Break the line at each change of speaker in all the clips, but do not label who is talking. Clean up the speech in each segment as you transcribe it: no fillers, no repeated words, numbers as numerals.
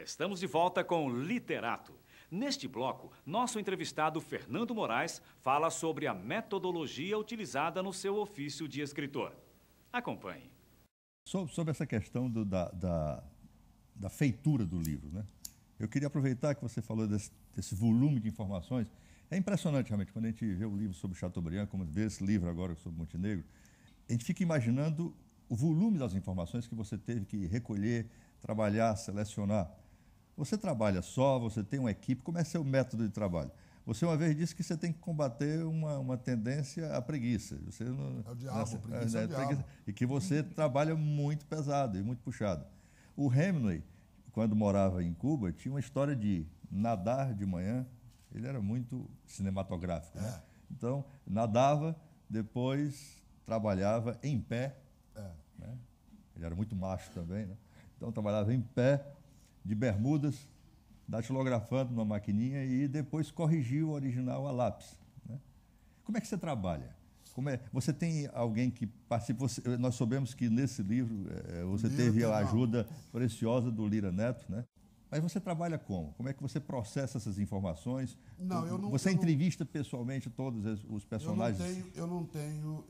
Estamos de volta com Literato. Neste bloco, nosso entrevistado Fernando Moraes fala sobre a metodologia utilizada no seu ofício de escritor. Acompanhe.
Sobre essa questão da feitura do livro, né? Eu queria aproveitar que você falou desse volume de informações. É impressionante, realmente, quando a gente vê o livro sobre Chateaubriand, como vê esse livro agora sobre Montenegro, a gente fica imaginando o volume das informações que você teve que recolher, trabalhar, selecionar. Você trabalha só, você tem uma equipe, como é seu método de trabalho? Você uma vez disse que você tem que combater uma tendência à preguiça. Você não,
é o diabo, preguiça é o diabo.
E que você trabalha muito pesado e muito puxado. O Hemingway, quando morava em Cuba, tinha uma história de nadar de manhã. Ele era muito cinematográfico, né? Então, nadava, depois trabalhava em pé. Né? Ele era muito macho também, né? Então, trabalhava em pé, de bermudas, datilografando numa maquininha e depois corrigia o original a lápis. Né? Como é que você trabalha? Você tem alguém que participa? Nós soubemos que nesse livro você teve a ajuda preciosa do Lira Neto, né? Mas você trabalha como? Como é que você processa essas informações?
Não, eu não.
Você entrevista pessoalmente todos os personagens?
Eu não tenho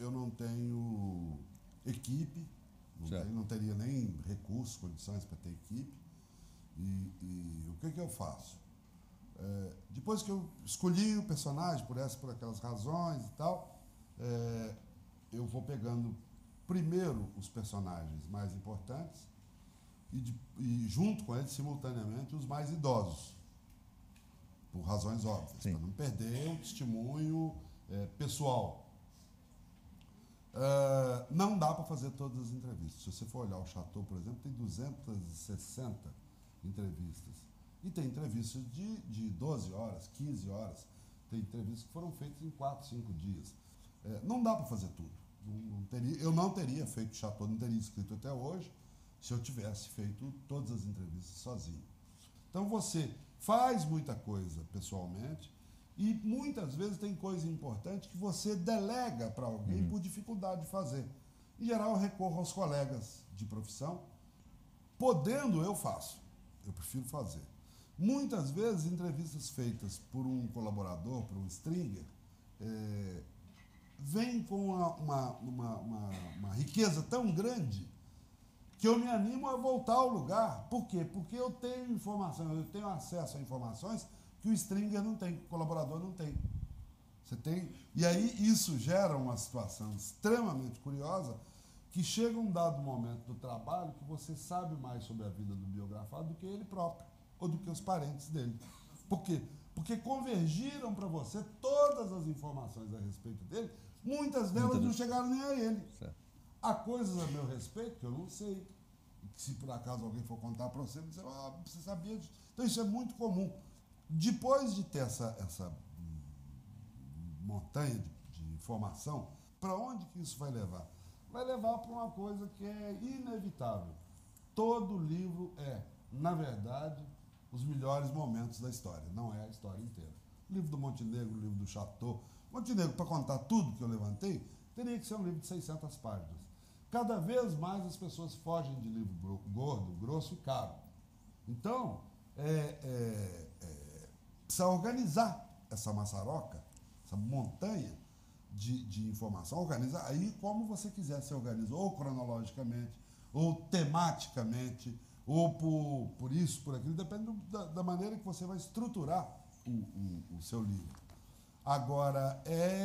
equipe, não teria nem recursos, condições para ter equipe. E o que eu faço? Depois que eu escolhi o personagem por aquelas razões e tal, eu vou pegando primeiro os personagens mais importantes e junto com eles, simultaneamente, os mais idosos, por razões óbvias, para não perder o testemunho pessoal. Não dá para fazer todas as entrevistas. Se você for olhar o Chateau, por exemplo, tem 260 entrevistas. E tem entrevistas de 12 horas, 15 horas. Tem entrevistas que foram feitas em 4, 5 dias. Não dá para fazer tudo. Eu não teria feito Chateau, não teria escrito até hoje, se eu tivesse feito todas as entrevistas sozinho. Então você faz muita coisa pessoalmente e muitas vezes tem coisa importante que você delega para alguém por dificuldade de fazer. Em geral, eu recorro aos colegas de profissão. Podendo, eu faço. Eu prefiro fazer. Muitas vezes, entrevistas feitas por um colaborador, por um stringer, vêm com uma riqueza tão grande que eu me animo a voltar ao lugar. Por quê? Porque eu tenho informação, eu tenho acesso a informações que o stringer não tem, que o colaborador não tem. Você tem. E aí isso gera uma situação extremamente curiosa, que chega um dado momento do trabalho que você sabe mais sobre a vida do biografado do que ele próprio, ou do que os parentes dele. Por quê? Porque convergiram para você todas as informações a respeito dele, muitas delas não chegaram nem a ele.
Certo.
Há coisas a meu respeito que eu não sei. Se por acaso alguém for contar para você, você sabia disso. Então isso é muito comum. Depois de ter essa montanha de informação, para onde que isso vai levar? Vai levar para uma coisa que é inevitável. Todo livro na verdade, os melhores momentos da história, não é a história inteira. O livro do Montenegro, o livro do Chateau. Montenegro, para contar tudo que eu levantei, teria que ser um livro de 600 páginas. Cada vez mais as pessoas fogem de livro gordo, grosso e caro. Então, precisa organizar essa maçaroca, essa montanha de informação, organizar aí como você quiser se organizar, ou cronologicamente, ou tematicamente, ou por isso, por aquilo, depende da maneira que você vai estruturar o seu livro. Agora,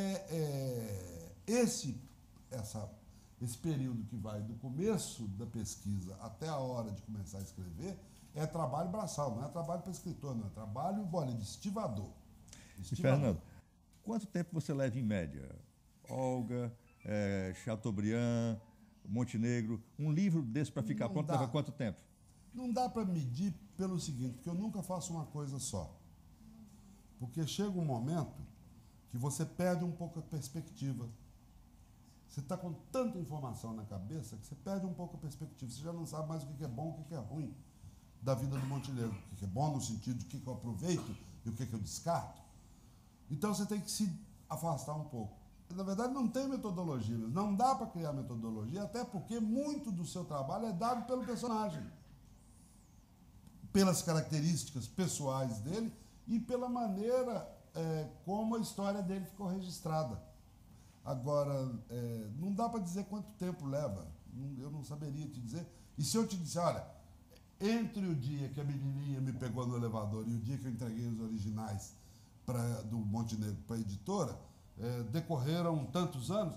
esse período que vai do começo da pesquisa até a hora de começar a escrever é trabalho braçal, não é trabalho para escritor, não é trabalho de estivador.
E Fernando, quanto tempo você leva em média? Olga, Chateaubriand, Montenegro, um livro desse para ficar pronto leva quanto tempo?
Não dá para medir pelo seguinte, porque eu nunca faço uma coisa só. Porque chega um momento que você perde um pouco a perspectiva. Você está com tanta informação na cabeça que você perde um pouco a perspectiva. Você já não sabe mais o que é bom e o que é ruim da vida do Montenegro. O que é bom no sentido de o que eu aproveito e o que eu descarto. Então você tem que se afastar um pouco. Na verdade, não tem metodologia, não dá para criar metodologia, até porque muito do seu trabalho é dado pelo personagem. pelas características pessoais dele e pela maneira como a história dele ficou registrada. Agora, não dá para dizer quanto tempo leva, eu não saberia te dizer. E se eu te disser, olha, entre o dia que a menininha me pegou no elevador e o dia que eu entreguei os originais do Montenegro para a editora, decorreram tantos anos,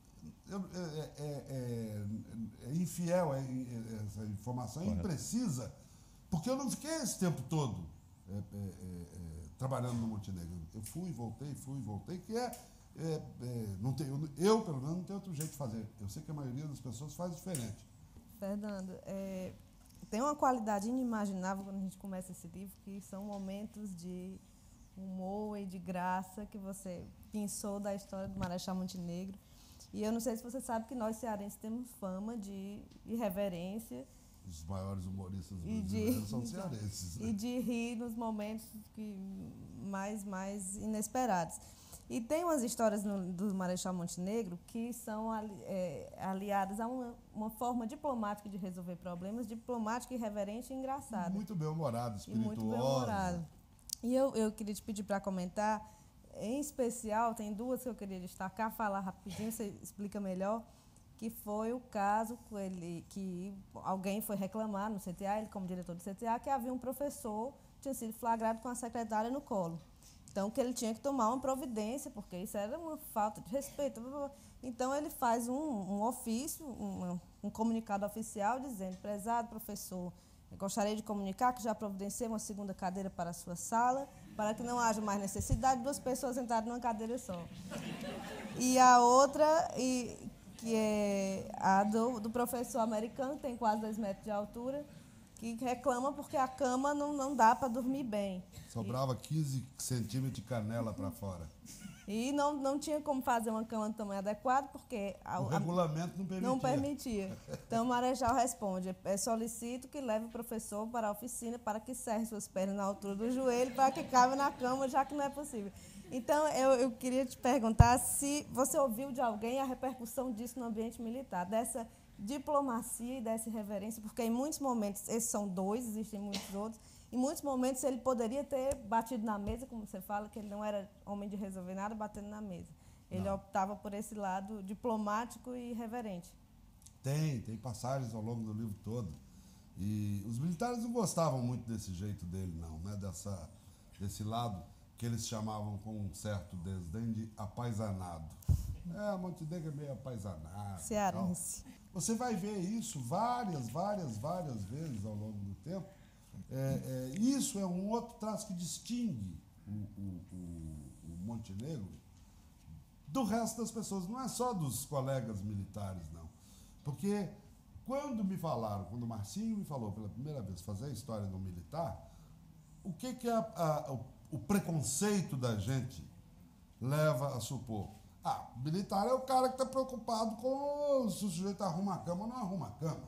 é infiel, essa informação é imprecisa, porque eu não fiquei esse tempo todo trabalhando no Montenegro. Eu fui, voltei, que não tem, eu, pelo menos, não tenho outro jeito de fazer. Eu sei que a maioria das pessoas faz diferente.
Fernando, tem uma qualidade inimaginável quando a gente começa esse livro, que são momentos de humor e de graça que você pensou da história do Marechal Montenegro. E eu não sei se você sabe que nós cearenses temos fama de irreverência.
Os maiores humoristas brasileiros são cearenses. Né?
E de rir nos momentos mais inesperados. E tem umas histórias do Marechal Montenegro que são aliadas a uma forma diplomática de resolver problemas, diplomática, irreverente e engraçada.
Muito bem-humorado, espirituosa.
Muito bem-humorado. E eu queria te pedir para comentar, em especial, tem duas que eu queria destacar, falar rapidinho, você explica melhor, que foi o caso que alguém foi reclamar no CTA, ele como diretor do CTA, que havia um professor que tinha sido flagrado com a secretária no colo. Então, que ele tinha que tomar uma providência, porque isso era uma falta de respeito. Então, ele faz um ofício, um comunicado oficial, dizendo: prezado professor, eu gostaria de comunicar que já providenciei uma segunda cadeira para a sua sala, para que não haja mais necessidade de 2 pessoas sentarem numa cadeira só. E a outra, que é a do professor americano, que tem quase 2 metros de altura, que reclama porque a cama não dá para dormir bem.
Sobrava 15 centímetros de canela para fora.
E não tinha como fazer uma cama de tamanho adequado, porque
o regulamento não permitia.
Não permitia. Então, o Marechal responde: solicito que leve o professor para a oficina para que serre suas pernas na altura do joelho para que cabe na cama, já que não é possível. Então, eu queria te perguntar se você ouviu de alguém a repercussão disso no ambiente militar, dessa diplomacia e dessa irreverência, porque em muitos momentos, esses são 2, existem muitos outros, em muitos momentos ele poderia ter batido na mesa, como você fala, que ele não era homem de resolver nada batendo na mesa. Ele optava por esse lado diplomático e irreverente.
Tem passagens ao longo do livro todo. E os militares não gostavam muito desse jeito dele, não, né? Desse lado que eles chamavam com um certo desdém de apaisanado. Montenegro é meio apaisanado.
Cearense.
Você vai ver isso várias vezes ao longo do tempo. Isso é um outro traço que distingue o Montenegro do resto das pessoas. Não é só dos colegas militares, não. Porque quando o Marcinho me falou pela primeira vez fazer a história do militar, o que o preconceito da gente leva a supor? Militar é o cara que está preocupado com se o sujeito arruma a cama ou não arruma a cama.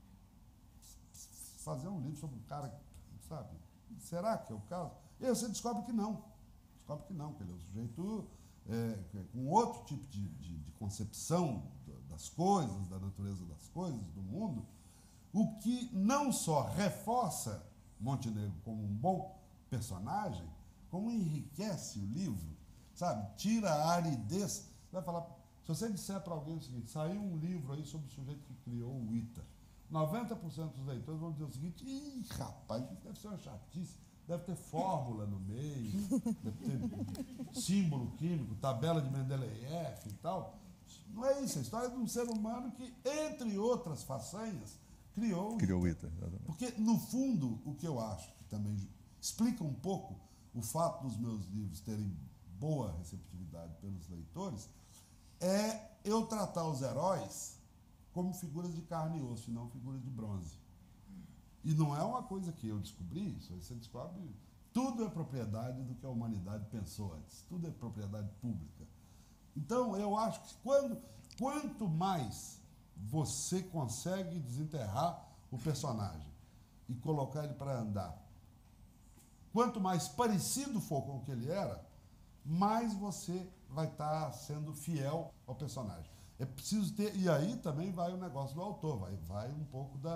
Fazer um livro sobre um cara, sabe? Será que é o caso? E aí você descobre que não. Que ele é um sujeito com outro tipo de concepção das coisas, da natureza das coisas, do mundo, o que não só reforça Montenegro como um bom personagem, como enriquece o livro, sabe? Tira a aridez. Vai falar, se você disser para alguém o seguinte: saiu um livro aí sobre o sujeito que criou o ITA, 90% dos leitores vão dizer o seguinte: rapaz, isso deve ser uma chatice, deve ter fórmula no meio, deve ter símbolo químico, tabela de Mendeleev e tal. Não é isso, é a história de um ser humano que, entre outras façanhas, criou
o ITA. Exatamente.
Porque, no fundo, o que eu acho que também explica um pouco o fato dos meus livros terem boa receptividade pelos leitores, é eu tratar os heróis como figuras de carne e osso, e não figuras de bronze. E não é uma coisa que eu descobri, isso aí você descobre, tudo é propriedade do que a humanidade pensou antes, tudo é propriedade pública. Então, eu acho que quanto mais você consegue desenterrar o personagem e colocar ele para andar, quanto mais parecido for com o que ele era, mais você vai estar sendo fiel ao personagem. É preciso ter, e aí também vai o negócio do autor, vai um pouco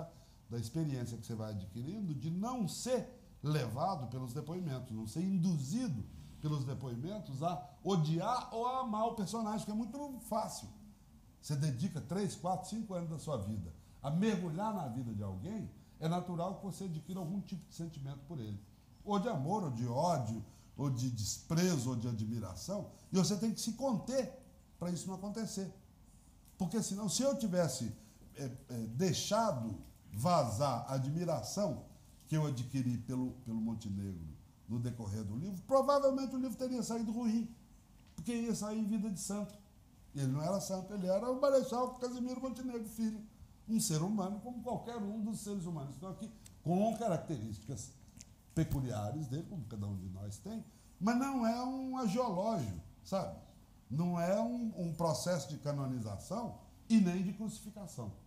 da experiência que você vai adquirindo, de não ser levado pelos depoimentos, não ser induzido pelos depoimentos a odiar ou a amar o personagem, que é muito fácil. Você dedica 3, 4, 5 anos da sua vida a mergulhar na vida de alguém, é natural que você adquira algum tipo de sentimento por ele. Ou de amor, ou de ódio, ou de desprezo, ou de admiração, e você tem que se conter para isso não acontecer. Porque senão, se eu tivesse deixado vazar a admiração que eu adquiri pelo Montenegro no decorrer do livro, provavelmente o livro teria saído ruim, porque ia sair em Vida de Santo. Ele não era santo, ele era o Marechal Casimiro Montenegro Filho, um ser humano como qualquer um dos seres humanos que estão aqui, com características peculiares dele, como cada um de nós tem, mas não é um agiológio, sabe? Não é um processo de canonização e nem de crucificação.